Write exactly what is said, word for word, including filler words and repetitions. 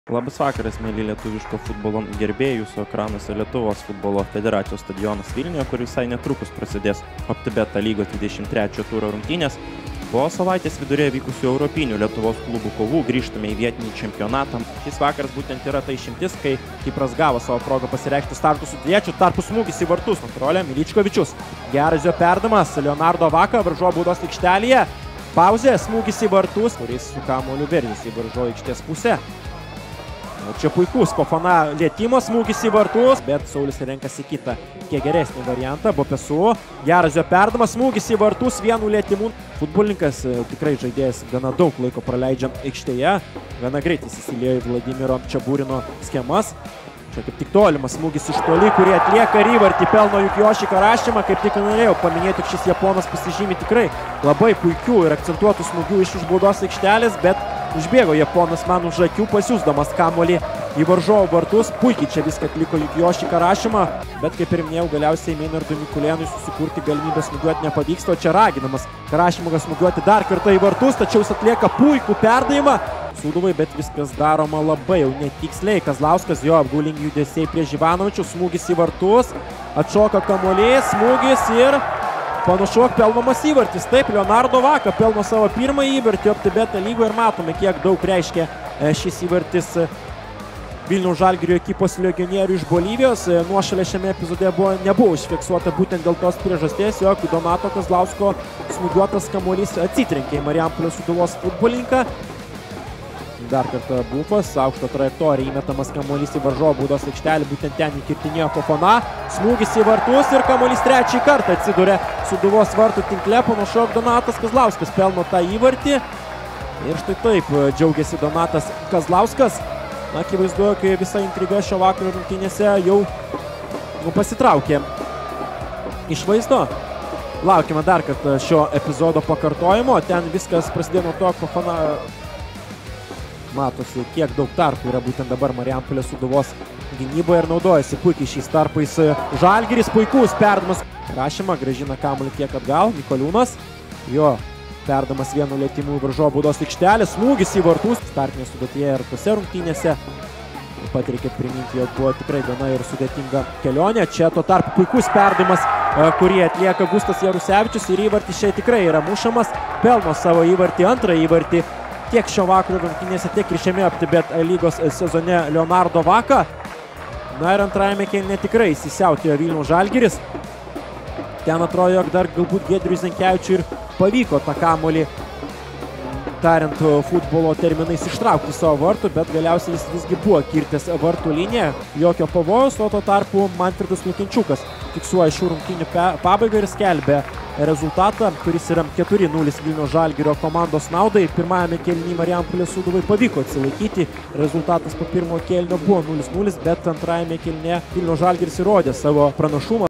Labas vakaras, mėly lietuviško futbolo gerbėjai, jūsų ekranuose Lietuvos futbolo federacijos stadionas Vilniuje, kur visai netrukus prasidės OpTibet lygos dvidešimt trečiojo turo rungtynės. Po savaitės vidurėje vykusių europinių Lietuvos klubų kovų grįžtame į vietinį čempionatą. Šis vakaras būtent yra ta išimtis, kai Kipras gavo savo progą pasireikšti startų su Dviečiu, tarpu smūgis į vartus, kontrolė Miličkovičius. Geras jo perdavimas, Leonardo Vaka varžovų baudos aikštelėje. Pauzė, smūgis į vartus, kuris su kamuoliu veržėsi į varžovų aikštės pusę. Čia puikus Fofana lietimas, smūgis į vartus, bet Saulis renkasi kitą, kiek geresnį variantą, Bopesu. Geras jo perdavimas, smūgis į vartus, vienu lietimu. Futbolininkas, tikrai žaidėjas, gana daug laiko praleidžia aikštėje, gana greitai įsisiliejo į Vladimiro Čeburino schemas. Čia kaip tik tolimas smūgis iš toli, kurį atlieka įvartį, pelno Jukijoši Karašima, kaip tik norėjau paminėti, šis japonas pasižymi tikrai labai puikių ir akcentuotų smūgių iš už baudos aikštelės, bet užbėgo japonas man už akių, pasiūsdamas kamuolį į varžovų vartus. Puikiai čia viską atliko Jukijoši Karašima, bet kaip ir minėjau, galiausiai Meinardui Mikulėnui susikurti galimybę smūgiuoti nepavyksta, o čia raginamas Karašimas smūgiuoti dar kartą į vartus, tačiau jis atlieka puikų perdavimą Sūduvai, bet viskas daroma labai jau netiksliai. Kazlauskas, jo apgaulingi judesiai prieš Ivanovičių, smūgis į vartus, atšoka kamuolys, smūgis ir panašu pelnomas įvartis. Taip, Leonardo Vaka pelno savo pirmąjį įvartį OpTibet lygoje ir matome, kiek daug reiškia šis įvartis Vilniaus Žalgirio ekipos legionierių iš Bolivijos. Nuošalė šiame epizode buvo, nebuvo užfiksuota būtent dėl tos priežasties, jog Donato Kazlausko smūgiuotas kamuolys atsitrenkė į Marijampolės Sūduvos futbolininką. Dar kartą Bufas, aukšto trajektorija įmetamas kamuolys į varžovų baudos aikštelę, būtent ten įkirtinėjo Fofana, smūgis į vartus ir kamuolys trečiąjį kartą atsiduria Sūduvos vartų tinkle, panašu, Donatas Kazlauskas pelno tą įvartį. Ir štai taip džiaugiasi Donatas Kazlauskas. Na, akivaizduoju, kai visa intriga šio vakaro rungtynėse jau nu, pasitraukė iš vaizdo. Laukime dar kartą šio epizodo pakartojimo. Ten viskas prasidėjo nuo to, Fofana matosi, kiek daug tarpų yra būtent dabar Marijampolės Sūduvos gynyboje ir naudojasi puikiai šiais tarpais Žalgiris. Puikus perdavimas. Rašymą grąžina kamuolį kiek atgal. Mikoliūnas. Jo perdavimas vienu lietimu į varžovų baudos aikštelę. Smūgis į vartus. Startinėje sudėtyje ir tose rungtynėse. Taip pat reikia priminti, jog buvo tikrai gana ir sudėtinga kelionė. Čia tuo tarpu puikus perdavimas, kurį atlieka Gustas Jarusevičius. Ir įvartis čia tikrai yra mušamas. Pelno savo įvartį, antrą įvartį. Tiek šio vakaro rungtynėse, tiek ir šiame OpTibet lygos sezone Leonardo Vaka. Na ir antrajame kėlinyje tikrai įsisiautėjo Vilniaus Žalgiris. Ten atrodo, jog dar galbūt Giedriui Zenkevičiui ir pavyko tą kamuolį, tariant futbolo terminais, ištraukti savo vartų, bet galiausiai jis visgi buvo kirtęs vartų liniją. Jokio pavojaus, o tuo tarpu Manfredas Lukinčiukas fiksuoja šių rungtynių pabaigą ir skelbia rezultatą, kuris yra keturi nulis Vilniaus Žalgirio komandos naudai. Pirmajame kėlinyje Marijampolės Sūduvai pavyko atsilaikyti. Rezultatas po pirmo kėlinio buvo nulis nulis, bet antrajame kėlinyje Vilniaus Žalgiris įrodė savo pranašumą.